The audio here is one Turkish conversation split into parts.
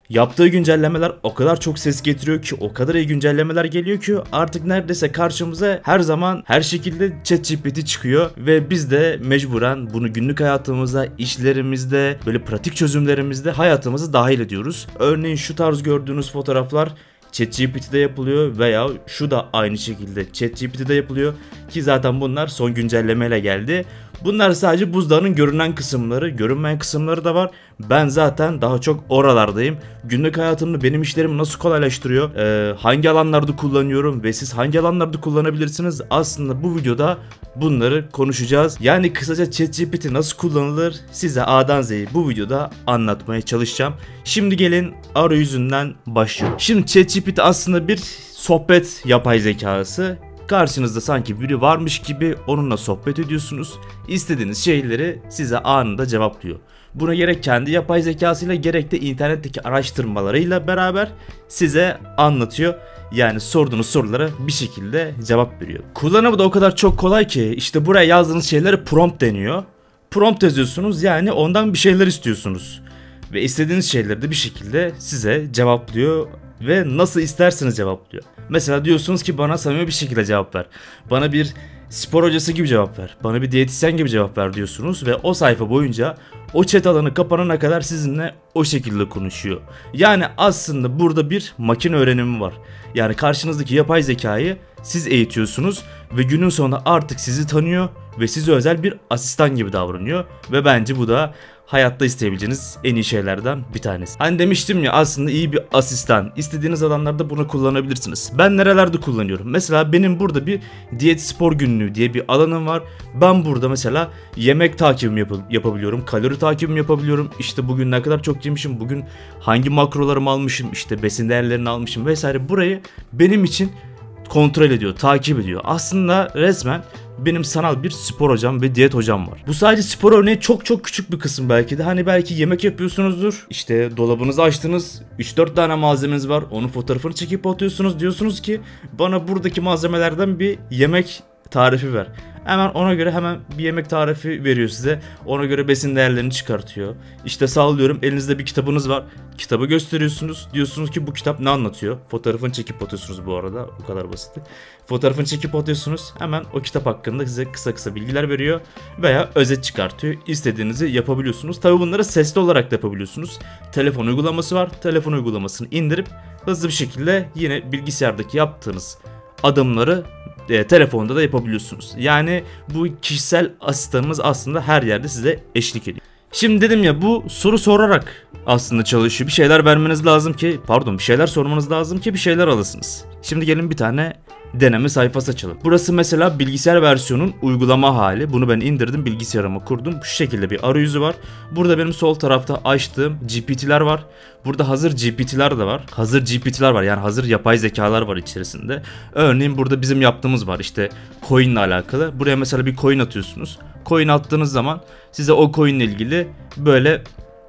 Yaptığı güncellemeler o kadar çok ses getiriyor ki, o kadar iyi güncellemeler geliyor ki artık neredeyse karşımıza her zaman her şekilde ChatGPT çıkıyor ve biz de mecburen bunu günlük hayatımıza, işlerimizde, böyle pratik çözümlerimizde hayatımızı dahil ediyoruz. Örneğin şu tarz gördüğünüz fotoğraflar ChatGPT'de yapılıyor veya şu da aynı şekilde ChatGPT'de yapılıyor ki zaten bunlar son güncellemeyle geldi. Bunlar sadece buzdağının görünen kısımları, görünmeyen kısımları da var. Ben zaten daha çok oralardayım. Günlük hayatımda benim işlerimi nasıl kolaylaştırıyor, hangi alanlarda kullanıyorum ve siz hangi alanlarda kullanabilirsiniz? Aslında bu videoda bunları konuşacağız. Yani kısaca ChatGPT nasıl kullanılır size A'dan Z'ye bu videoda anlatmaya çalışacağım. Şimdi gelin arayüzünden başlayalım. Şimdi ChatGPT aslında bir sohbet yapay zekası. Karşınızda sanki biri varmış gibi onunla sohbet ediyorsunuz. İstediğiniz şeyleri size anında cevaplıyor. Buna gerek kendi yapay zekasıyla gerek de internetteki araştırmalarıyla beraber size anlatıyor. Yani sorduğunuz sorulara bir şekilde cevap veriyor. Kullanımı da o kadar çok kolay ki işte buraya yazdığınız şeylere prompt deniyor. Prompt yazıyorsunuz, yani ondan bir şeyler istiyorsunuz. Ve istediğiniz şeyleri de bir şekilde size cevaplıyor ve nasıl isterseniz cevaplıyor. Mesela diyorsunuz ki bana samimi bir şekilde cevap ver. Bana bir spor hocası gibi cevap ver. Bana bir diyetisyen gibi cevap ver diyorsunuz ve o sayfa boyunca o chat alanı kapanana kadar sizinle o şekilde konuşuyor. Yani aslında burada bir makine öğrenimi var. Yani karşınızdaki yapay zekayı siz eğitiyorsunuz ve günün sonunda artık sizi tanıyor ve size özel bir asistan gibi davranıyor ve bence bu da hayatta isteyebileceğiniz en iyi şeylerden bir tanesi. Hani demiştim ya, aslında iyi bir asistan. İstediğiniz alanlarda bunu kullanabilirsiniz. Ben nerelerde kullanıyorum? Mesela benim burada bir diyet spor günlüğü diye bir alanım var. Ben burada mesela yemek takibimi yapabiliyorum. Kalori takibimi yapabiliyorum. İşte bugün ne kadar çok yemişim. Bugün hangi makrolarımı almışım. İşte besin değerlerini almışım vesaire. Burayı benim için kontrol ediyor, takip ediyor. Aslında resmen benim sanal bir spor hocam ve diyet hocam var. Bu sadece spor örneği çok küçük bir kısım belki de. Hani belki yemek yapıyorsunuzdur. İşte dolabınızı açtınız. 3-4 tane malzemeniz var. Onun fotoğrafını çekip atıyorsunuz. Diyorsunuz ki bana buradaki malzemelerden bir yemek tarifi ver. Hemen ona göre hemen bir yemek tarifi veriyor size. Ona göre besin değerlerini çıkartıyor. İşte sallıyorum, elinizde bir kitabınız var. Kitabı gösteriyorsunuz. Diyorsunuz ki bu kitap ne anlatıyor? Fotoğrafını çekip atıyorsunuz bu arada. O kadar basit. Fotoğrafını çekip atıyorsunuz. Hemen o kitap hakkında size kısa bilgiler veriyor. Veya özet çıkartıyor. İstediğinizi yapabiliyorsunuz. Tabi bunları sesli olarak da yapabiliyorsunuz. Telefon uygulaması var. Telefon uygulamasını indirip hızlı bir şekilde yine bilgisayardaki yaptığınız adımları telefonda da yapabiliyorsunuz. Yani bu kişisel asistanınız aslında her yerde size eşlik ediyor. Şimdi dedim ya, bu soru sorarak aslında çalışıyor. Bir şeyler vermeniz lazım ki, bir şeyler sormanız lazım ki bir şeyler alasınız. Şimdi gelin bir tane deneme sayfası açalım. Burası mesela bilgisayar versiyonun uygulama hali. Bunu ben indirdim, bilgisayarıma kurdum. Şu şekilde bir arayüzü var. Burada benim sol tarafta açtığım GPT'ler var. Burada hazır GPT'ler de var. Hazır GPT'ler var, yani hazır yapay zekalar var içerisinde. Örneğin burada bizim yaptığımız var, işte coin ile alakalı. Buraya mesela bir coin atıyorsunuz. Coin attığınız zaman size o coin ile ilgili böyle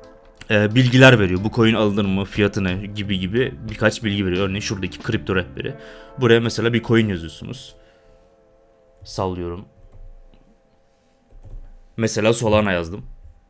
bilgiler veriyor. Bu coin alınır mı, fiyatı ne gibi birkaç bilgi veriyor. Örneğin şuradaki kripto rehberi. Buraya mesela bir coin yazıyorsunuz. Sallıyorum. Mesela Solana yazdım.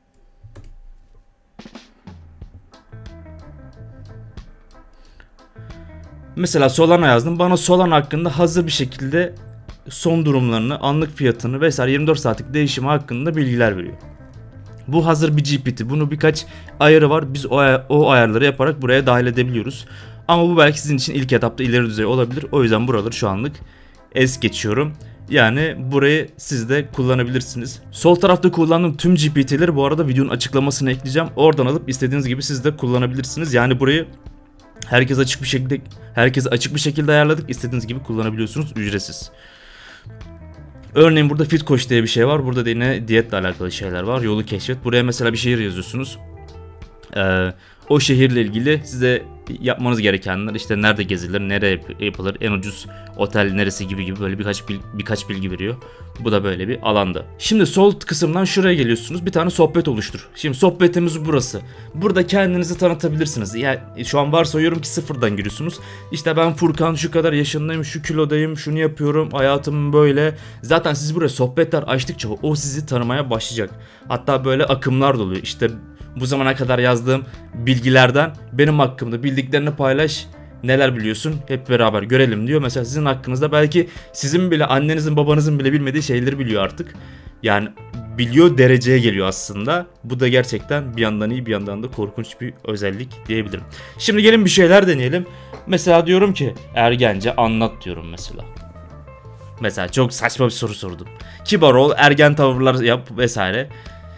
Mesela Solana yazdım. Bana Solana hakkında hazır bir şekilde son durumlarını, anlık fiyatını vesaire 24 saatlik değişimi hakkında bilgiler veriyor. Bu hazır bir GPT. Bunu birkaç ayarı var. Biz o ayarları yaparak buraya dahil edebiliyoruz. Ama bu belki sizin için ilk etapta ileri düzey olabilir. O yüzden buraları şu anlık es geçiyorum. Yani burayı siz de kullanabilirsiniz. Sol tarafta kullandığım tüm GPT'leri bu arada videonun açıklamasına ekleyeceğim. Oradan alıp istediğiniz gibi siz de kullanabilirsiniz. Yani burayı herkese açık bir şekilde ayarladık. İstediğiniz gibi kullanabiliyorsunuz, ücretsiz. Örneğin burada Fit Coach diye bir şey var. Burada da yine diyetle alakalı şeyler var. Yolu keşfet. Buraya mesela bir şehir yazıyorsunuz. O şehirle ilgili size yapmanız gerekenler, işte nerede gezilir, nereye yapılır, en ucuz otel neresi gibi böyle birkaç bilgi veriyor. Bu da böyle bir alanda. Şimdi sol kısımdan şuraya geliyorsunuz. Bir tane sohbet oluştur. Şimdi sohbetimiz burası. Burada kendinizi tanıtabilirsiniz. Yani şu an varsayıyorum ki sıfırdan giriyorsunuz. İşte ben Furkan, şu kadar yaşındayım, şu kilodayım, şunu yapıyorum, hayatım böyle. Zaten siz buraya sohbetler açtıkça o sizi tanımaya başlayacak. Hatta böyle akımlar da oluyor. İşte Bu zamana kadar yazdığım bilgilerden benim hakkımda bildiklerini paylaş. Neler biliyorsun hep beraber görelim diyor. Mesela sizin hakkınızda belki sizin bile annenizin babanızın bile bilmediği şeyleri biliyor artık. Yani biliyor dereceye geliyor aslında. Bu da gerçekten bir yandan iyi bir yandan da korkunç bir özellik diyebilirim. Şimdi gelin bir şeyler deneyelim. Mesela diyorum ki ergence anlat diyorum mesela. Mesela çok saçma bir soru sordum. Kibar ol, ergen tavırlar yap vesaire.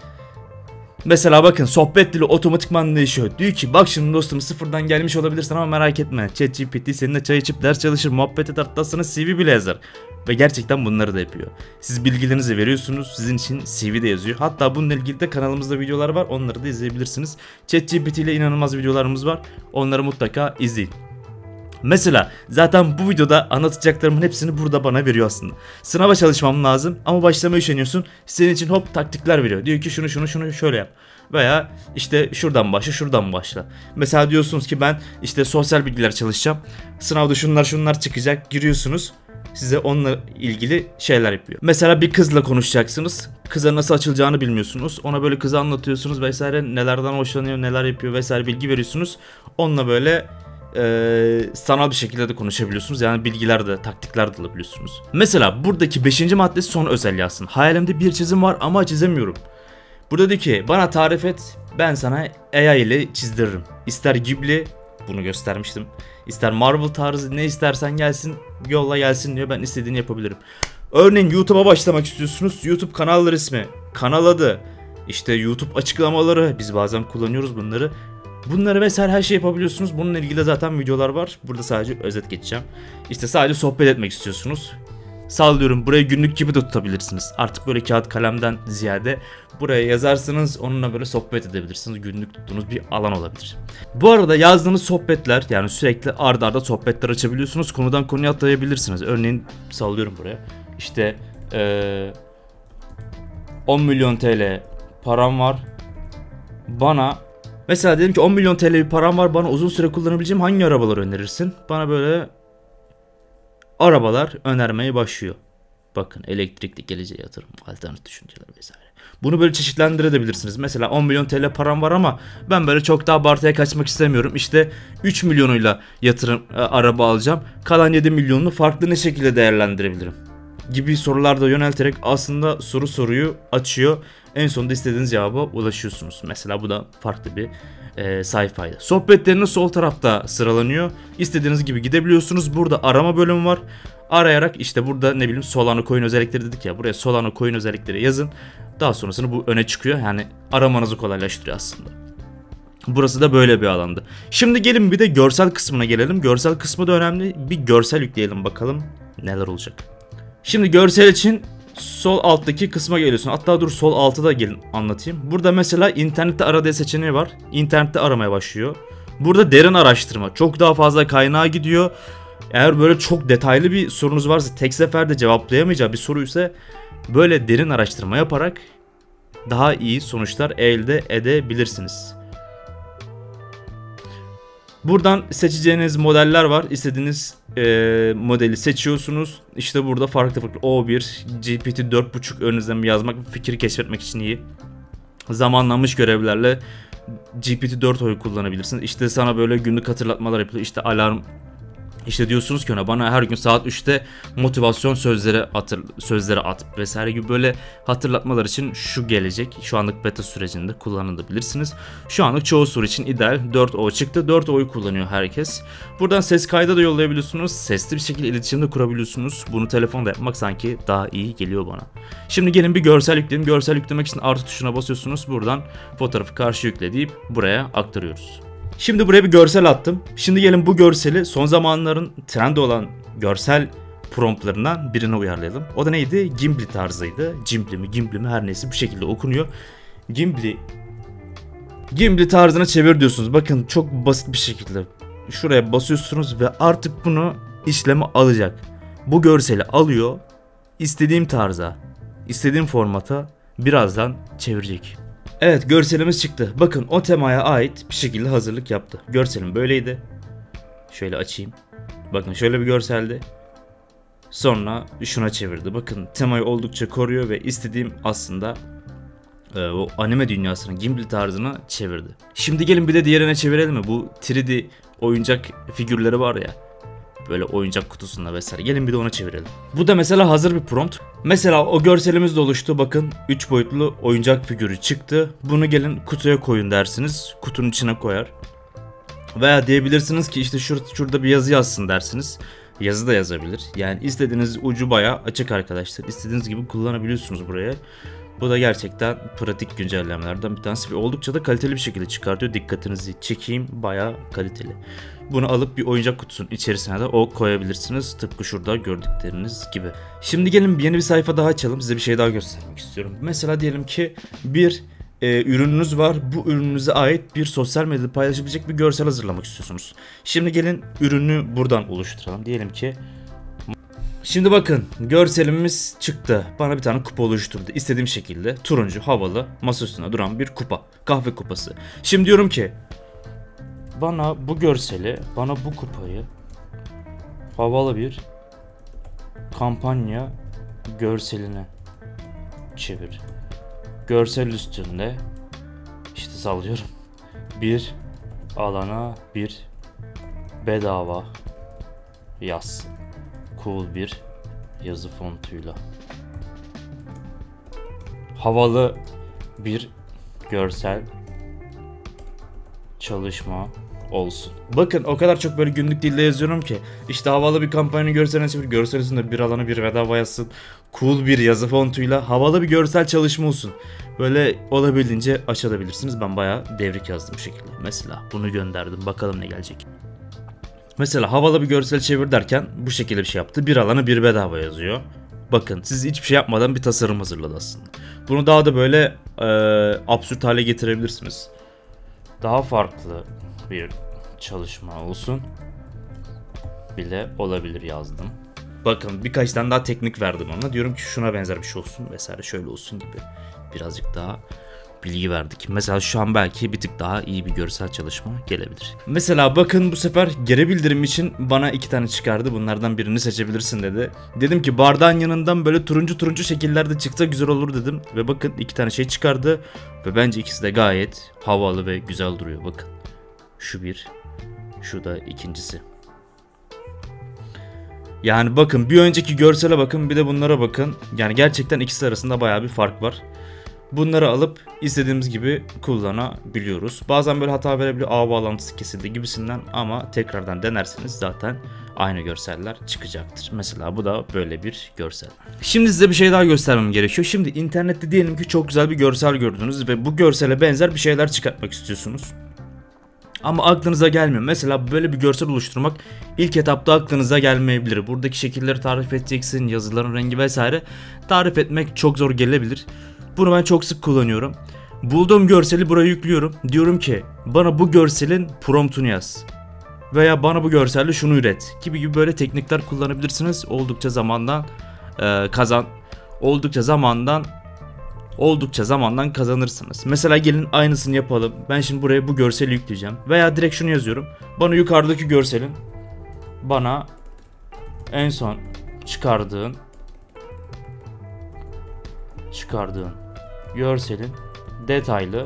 Mesela bakın sohbet dili otomatikman değişiyor. Diyor ki bak şimdi dostum sıfırdan gelmiş olabilirsin ama merak etme. ChatGPT seninle çay içip ders çalışır, muhabbet eder, hatta sana CV bile yazar. Ve gerçekten bunları da yapıyor. Siz bilgilerinizi veriyorsunuz, sizin için CV de yazıyor. Hatta bununla ilgili de kanalımızda videolar var, onları da izleyebilirsiniz. ChatGPT ile inanılmaz videolarımız var, onları mutlaka izleyin. Mesela zaten bu videoda anlatacaklarımın hepsini burada bana veriyor aslında. Sınava çalışmam lazım ama başlamaya üşeniyorsun. Senin için hop taktikler veriyor. Diyor ki şunu şöyle yap. Veya işte şuradan başla şuradan başla. Mesela diyorsunuz ki ben işte sosyal bilgiler çalışacağım. Sınavda şunlar çıkacak, giriyorsunuz. Size onunla ilgili şeyler yapıyor. Mesela bir kızla konuşacaksınız. Kıza nasıl açılacağını bilmiyorsunuz. Ona böyle kızı anlatıyorsunuz vesaire. Nelerden hoşlanıyor, neler yapıyor vesaire bilgi veriyorsunuz. Onunla böyle sanal bir şekilde de konuşabiliyorsunuz. Yani bilgiler de taktikler de alabiliyorsunuz. Mesela buradaki 5. maddesi son özelliği aslında. Hayalimde bir çizim var ama çizemiyorum. Burada diyor ki bana tarif et, ben sana AI ile çizdiririm. İster Ghibli, bunu göstermiştim. İster Marvel tarzı, ne istersen gelsin, yolla gelsin diyor, ben istediğini yapabilirim. Örneğin YouTube'a başlamak istiyorsunuz. YouTube kanal resmi, kanal adı, işte YouTube açıklamaları, biz bazen kullanıyoruz bunları. Bunları vesaire her şey yapabiliyorsunuz. Bununla ilgili de zaten videolar var. Burada sadece özet geçeceğim. İşte sadece sohbet etmek istiyorsunuz. Sallıyorum, burayı günlük gibi de tutabilirsiniz. Artık böyle kağıt kalemden ziyade buraya yazarsınız, onunla böyle sohbet edebilirsiniz. Günlük tuttuğunuz bir alan olabilir. Bu arada yazdığınız sohbetler, yani sürekli arda arda sohbetler açabiliyorsunuz. Konudan konuya atlayabilirsiniz. Örneğin sallıyorum buraya. İşte 10 milyon TL param var. Bana mesela dedim ki 10 milyon TL bir param var, bana uzun süre kullanabileceğim hangi arabaları önerirsin? Bana böyle arabalar önermeye başlıyor. Bakın elektrikli geleceğe yatırım, alternatif düşünceler vesaire. Bunu böyle çeşitlendirebilirsiniz. Mesela 10 milyon TL param var ama ben böyle çok daha abartıya kaçmak istemiyorum. İşte 3 milyonuyla araba alacağım. Kalan 7 milyonunu farklı ne şekilde değerlendirebilirim? Gibi sorularda yönelterek aslında soruyu açıyor. En sonunda istediğiniz cevaba ulaşıyorsunuz. Mesela bu da farklı bir sayfaydı. Sohbetleriniz sol tarafta sıralanıyor. İstediğiniz gibi gidebiliyorsunuz. Burada arama bölümü var. Arayarak işte burada ne bileyim Solana coin özellikleri dedik ya. Buraya Solana coin özellikleri yazın. Daha sonrasında bu öne çıkıyor. Yani aramanızı kolaylaştırıyor aslında. Burası da böyle bir alandı. Şimdi gelin bir de görsel kısmına gelelim. Görsel kısmı da önemli. Bir görsel yükleyelim bakalım neler olacak. Şimdi görsel için sol alttaki kısma geliyorsun. Hatta dur, sol altta da gelin anlatayım. Burada mesela internette ara diye seçeneği var. İnternette aramaya başlıyor. Burada derin araştırma. Çok daha fazla kaynağa gidiyor. Eğer böyle çok detaylı bir sorunuz varsa, tek seferde cevaplayamayacağı bir soruysa böyle derin araştırma yaparak daha iyi sonuçlar elde edebilirsiniz. Buradan seçeceğiniz modeller var. İstediğiniz modeli seçiyorsunuz. İşte burada farklı O1, GPT 4.5 önünüzden yazmak, fikri keşfetmek için iyi. Zamanlanmış görevlerle GPT-4 oyu kullanabilirsiniz. İşte sana böyle günlük hatırlatmalar yapılıyor. İşte alarm. İşte diyorsunuz ki ona bana her gün saat 3'te motivasyon sözleri at vesaire gibi böyle hatırlatmalar için şu gelecek. Şu anlık beta sürecinde kullanabilirsiniz. Şu anlık çoğu soru için ideal 4O çıktı. 4O'yu kullanıyor herkes. Buradan ses kaydı da yollayabiliyorsunuz. Sesli bir şekilde iletişim de kurabiliyorsunuz. Bunu telefonda yapmak sanki daha iyi geliyor bana. Şimdi gelin bir görsel yükleyelim. Görsel yüklemek için artı tuşuna basıyorsunuz. Buradan fotoğrafı karşı yükle deyip buraya aktarıyoruz. Şimdi buraya bir görsel attım. Şimdi gelin bu görseli son zamanların trendi olan görsel promptlarından birine uyarlayalım. O da neydi? Gimli tarzıydı. Gimli mi her neyse bu şekilde okunuyor. Gimli tarzına çevir diyorsunuz. Bakın çok basit bir şekilde. Şuraya basıyorsunuz ve artık bunu işleme alacak. Bu görseli alıyor. İstediğim tarza, istediğim formata birazdan çevirecek. Evet, görselimiz çıktı. Bakın o temaya ait bir şekilde hazırlık yaptı. Görselim böyleydi. Şöyle açayım. Bakın şöyle bir görseldi. Sonra şuna çevirdi. Bakın temayı oldukça koruyor ve istediğim aslında O anime dünyasının Ghibli tarzına çevirdi. Şimdi gelin bir de diğerine çevirelim mi? Bu 3D oyuncak figürleri var ya. Böyle oyuncak kutusunda vesaire. Gelin bir de ona çevirelim. Bu da mesela hazır bir prompt. Mesela o görselimiz de oluştu. Bakın 3 boyutlu oyuncak figürü çıktı. Bunu gelin kutuya koyun dersiniz. Kutunun içine koyar. Veya diyebilirsiniz ki işte şurada bir yazı yazsın dersiniz. Yazı da yazabilir. Yani istediğiniz ucu bayağı açık arkadaşlar. İstediğiniz gibi kullanabiliyorsunuz buraya. Bu da gerçekten pratik güncellemelerden bir tanesi ve oldukça da kaliteli bir şekilde çıkartıyor. Dikkatinizi çekeyim, bayağı kaliteli. Bunu alıp bir oyuncak kutusunun içerisine de o koyabilirsiniz. Tıpkı şurada gördükleriniz gibi. Şimdi gelin yeni bir sayfa daha açalım. Size bir şey daha göstermek istiyorum. Mesela diyelim ki bir ürününüz var. Bu ürününüze ait bir sosyal medyada paylaşabilecek bir görsel hazırlamak istiyorsunuz. Şimdi gelin ürünü buradan oluşturalım. Diyelim ki şimdi bakın görselimiz çıktı. Bana bir tane kupa oluşturdu. İstediğim şekilde turuncu, havalı, masa üstünde duran bir kupa. Kahve kupası. Şimdi diyorum ki bana bu görseli, bana bu kupayı havalı bir kampanya görseline çevir. Görsel üstünde işte sallıyorum. Bir alana bir bedava yaz. Cool bir yazı fontuyla. Havalı bir görsel çalışma olsun. Bakın o kadar çok böyle günlük dilde yazıyorum ki işte havalı bir kampanyanın görseline çevir. Görsel üstünde bir alana bir bedava yazsın. Cool bir yazı fontuyla havalı bir görsel çalışma olsun. Böyle olabildiğince açabilirsiniz. Ben bayağı devrik yazdım bu şekilde. Mesela bunu gönderdim. Bakalım ne gelecek. Mesela havalı bir görsel çevir derken bu şekilde bir şey yaptı. Bir alana bir bedava yazıyor. Bakın siz hiçbir şey yapmadan bir tasarım hazırladı aslında. Bunu daha da böyle absürt hale getirebilirsiniz. Daha farklı bir çalışma olsun bile olabilir yazdım. Bakın birkaç tane daha teknik verdim ona. Diyorum ki şuna benzer bir şey olsun vesaire şöyle olsun gibi. Birazcık daha bilgi verdik. Mesela şu an belki bir tık daha iyi bir görsel çalışma gelebilir. Mesela bakın bu sefer geri bildirim için bana 2 tane çıkardı. Bunlardan birini seçebilirsin dedi. Dedim ki bardağın yanından böyle turuncu şekillerde çıksa güzel olur dedim. Ve bakın 2 tane şey çıkardı. Ve bence ikisi de gayet havalı ve güzel duruyor. Bakın. Şu bir. Şu da ikincisi. Yani bakın bir önceki görsele bakın bir de bunlara bakın. Yani gerçekten ikisi arasında bayağı bir fark var. Bunları alıp istediğimiz gibi kullanabiliyoruz. Bazen böyle hata verebiliyor. Ağ bağlantısı kesildi gibisinden ama tekrardan denerseniz zaten aynı görseller çıkacaktır. Mesela bu da böyle bir görsel. Şimdi size bir şey daha göstermem gerekiyor. Şimdi internette diyelim ki çok güzel bir görsel gördünüz ve bu görsele benzer bir şeyler çıkartmak istiyorsunuz. Ama aklınıza gelmiyor. Mesela böyle bir görsel oluşturmak ilk etapta aklınıza gelmeyebilir. Buradaki şekilleri tarif edeceksin, yazıların rengi vesaire. Tarif etmek çok zor gelebilir. Bunu ben çok sık kullanıyorum. Bulduğum görseli buraya yüklüyorum. Diyorum ki bana bu görselin promptunu yaz. Veya bana bu görselle şunu üret gibi böyle teknikler kullanabilirsiniz. Oldukça zamandan kazanırsınız. Mesela gelin aynısını yapalım. Ben şimdi buraya bu görseli yükleyeceğim. Veya direkt şunu yazıyorum. Bana yukarıdaki görselin bana en son çıkardığın görselin detaylı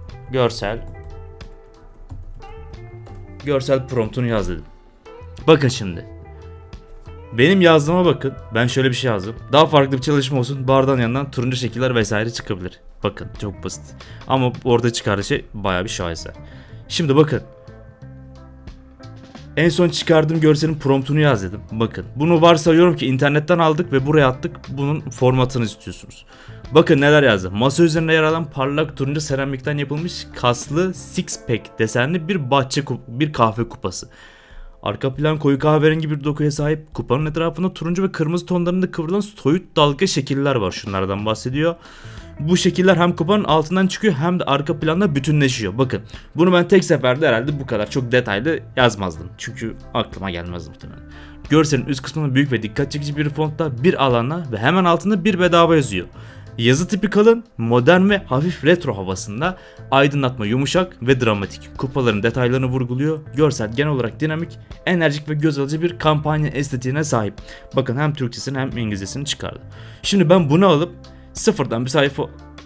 görsel promptunu yaz dedim. Bakın şimdi. Benim yazdığıma bakın. Ben şöyle bir şey yazdım. Daha farklı bir çalışma olsun. Bardağın yanından turuncu şekiller vesaire çıkabilir. Bakın çok basit. Ama orada çıkardığı şey bayağı bir şaheser. Şimdi bakın. En son çıkardığım görselin promptunu yaz dedim. Bakın. Bunu varsayıyorum ki internetten aldık ve buraya attık. Bunun formatını istiyorsunuz. Bakın neler yazdım. Masa üzerinde yer alan parlak turuncu seramikten yapılmış kaslı six pack desenli bir kahve kupası. Arka plan koyu kahverengi bir dokuya sahip. Kupanın etrafında turuncu ve kırmızı tonlarında kıvrılan soyut dalga şekiller var. Şunlardan bahsediyor. Bu şekiller hem kupanın altından çıkıyor hem de arka planda bütünleşiyor. Bakın bunu ben tek seferde herhalde bu kadar çok detaylı yazmazdım. Çünkü aklıma gelmez muhtemelen. Görselin üst kısmında büyük ve dikkat çekici bir fontta bir alana ve hemen altında bir bedava yazıyor. Yazı tipi kalın, modern ve hafif retro havasında, aydınlatma yumuşak ve dramatik. Kupaların detaylarını vurguluyor. Görsel genel olarak dinamik, enerjik ve göz alıcı bir kampanya estetiğine sahip. Bakın hem Türkçesini hem İngilizcesini çıkardı. Şimdi ben bunu alıp sıfırdan bir sayfa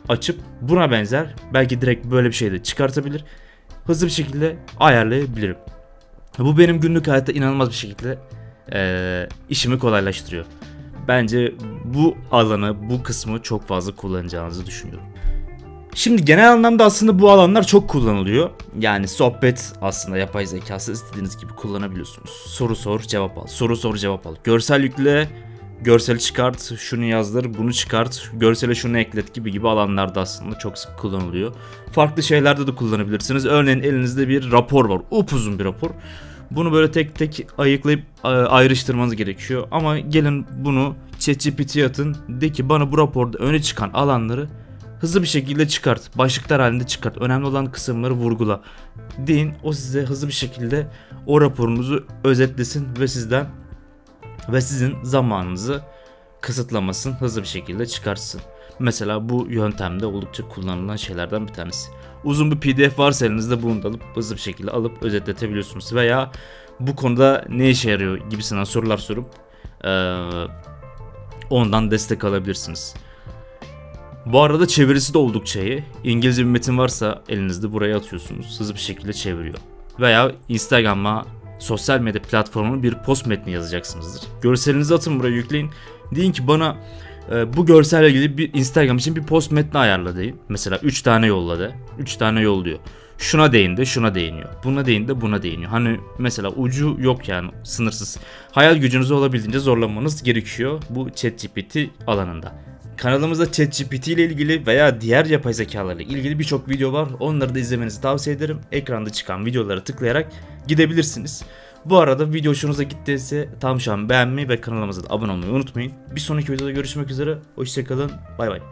açıp buna benzer belki direkt böyle bir şey de çıkartabilir. Hızlı bir şekilde ayarlayabilirim. Bu benim günlük hayatta inanılmaz bir şekilde işimi kolaylaştırıyor. Bence bu alanı, bu kısmı çok fazla kullanacağınızı düşünüyorum. Şimdi genel anlamda aslında bu alanlar çok kullanılıyor. Yani sohbet aslında yapay zekası istediğiniz gibi kullanabiliyorsunuz. Soru sor, cevap al. Soru sor, cevap al. Görsel yükle, görseli çıkart, şunu yazdır, bunu çıkart, görsele şunu eklet gibi alanlarda aslında çok sık kullanılıyor. Farklı şeylerde de kullanabilirsiniz. Örneğin elinizde bir rapor var. Upuzun bir rapor. Bunu böyle tek tek ayıklayıp ayrıştırmanız gerekiyor. Ama gelin bunu ChatGPT'ye atın. De ki bana bu raporda öne çıkan alanları hızlı bir şekilde çıkart. Başlıklar halinde çıkart. Önemli olan kısımları vurgula. Deyin, o size hızlı bir şekilde o raporunuzu özetlesin ve sizin zamanınızı kısıtlamasın, hızlı bir şekilde çıkarsın. Mesela bu yöntemde oldukça kullanılan şeylerden bir tanesi. Uzun bir PDF varsa elinizde bunu da alıp hızlı bir şekilde alıp özetletebiliyorsunuz. Veya bu konuda ne işe yarıyor gibisinden sorular sorup ondan destek alabilirsiniz. Bu arada çevirisi de oldukça iyi. İngilizce bir metin varsa elinizde buraya atıyorsunuz. Hızlı bir şekilde çeviriyor. Veya Instagram'a, sosyal medya platformuna bir post metni yazacaksınızdır. Görselinizi atın, buraya yükleyin. Deyin ki bana bu görselle ilgili bir Instagram için bir post metni ayarla deyin. Mesela 3 tane yolla de. 3 tane yolluyor. Şuna değin de şuna değiniyor. Buna değin de buna değiniyor. Hani mesela ucu yok yani, sınırsız. Hayal gücünüzü olabildiğince zorlamanız gerekiyor bu ChatGPT alanında. Kanalımızda ChatGPT ile ilgili veya diğer yapay zekalarla ilgili birçok video var. Onları da izlemenizi tavsiye ederim. Ekranda çıkan videolara tıklayarak gidebilirsiniz. Bu arada video hoşunuza gittiyse tam şu an beğenmeyi ve kanalımıza da abone olmayı unutmayın. Bir sonraki videoda görüşmek üzere. Hoşçakalın. Bay bay.